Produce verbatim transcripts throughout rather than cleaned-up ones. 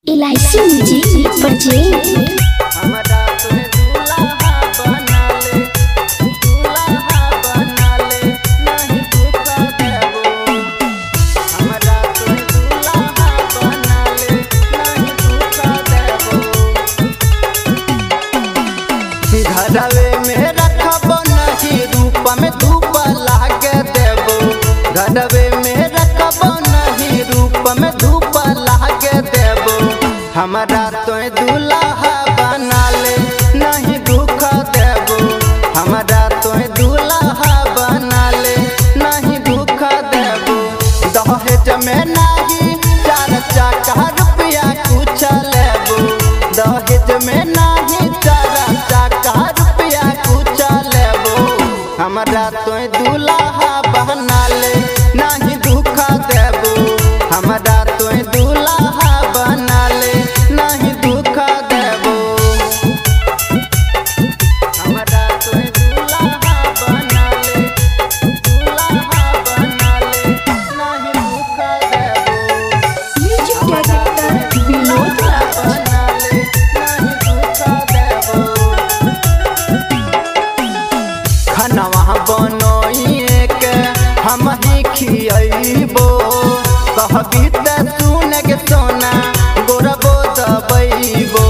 इलायची music project हमरा तोहे दूल्हा बना ले, दूल्हा बना ले, नहीं धोखा देबो। हमरा तोहे दूल्हा बना ले, नहीं धोखा देबो। घरवे में रखबो नहीं रूप में धूप लागे देबो। घरवे में रखबो नहीं रूप में धूप लागे देबो। हमरा तोहे दूल्हा बना ले, नहीं धोखा देबो। हमरा तोहे दूल्हा बना ले, नहीं धोखा देबो। दहेज में नहीं चार चक्का रुपया कुछ लेबो। दहेज में नहीं चार चक्का रुपया कुछ लेबो। हमरा तोहे दूल्हा बना ले, नहीं धोखा देबो। हमरा तोहे दूल्हा बना ले, नहीं धोखा देबो। हमरा तोहे दूल्हा बना ले, दूल्हा बना ले, नहीं धोखा देबो। Music director Vinod Raj. बना ले, नहीं धोखा देबो। खानवा बनोइए के हम ही खियबो। कहबी त सुन के सोना गोरबो दबैबो।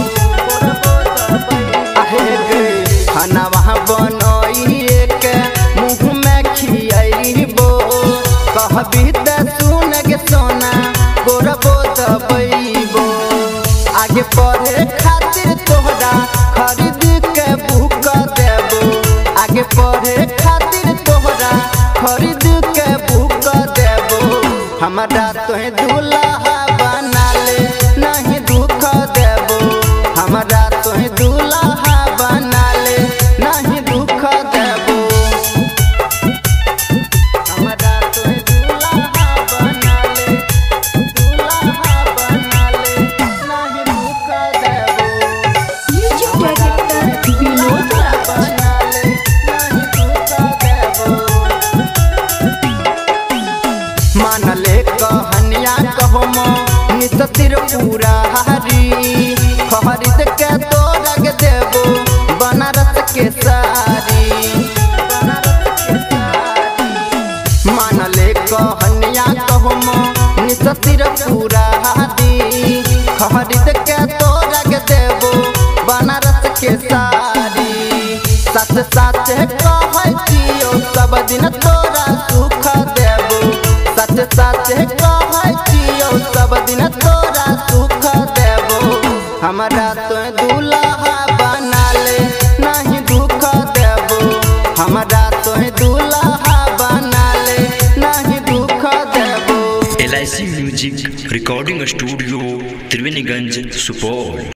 आहे गे खानवा बनोइए के मुँह में खियबो। कहबी त सुन के सोना गोरबो दबैबो। आगे पढ़े खातिर तोहरा खरीद के बुक देबो। आगे पढ़े खातिर तोहरा खरीद के बुक देबो। हमरा तोहे दूल्हा बना ले, नहीं धोखा देबो। हमरा तोहे दूल्हा बना ले, नहीं धोखा देबो। हमरा तोहे दूल्हा बना ले, दूल्हा बना ले, नहीं धोखा देबो। Music director Vinod Raj. बना ले, नहीं धोखा देबो। मान ले कहनिया कहो नित पूरा हारी। खरीद के तोरा के देबो बनारस के साड़ी। मान ले कहनिया कहो नित पूरा हारी। खरीद के तोरा के देबो बनारस के साड़ी। सच सच कहै छियो सब दिन तोरा सुख देबो। सच सच कहै छियो सब दिन तोरा सुख देबो। हमरा तोहे दूल्हा बना ले, नहीं धोखा देबो। हमरा तोहे दूल्हा बना ले, नहीं धोखा देबो। L I C music recording studio Triveniganj Supaul.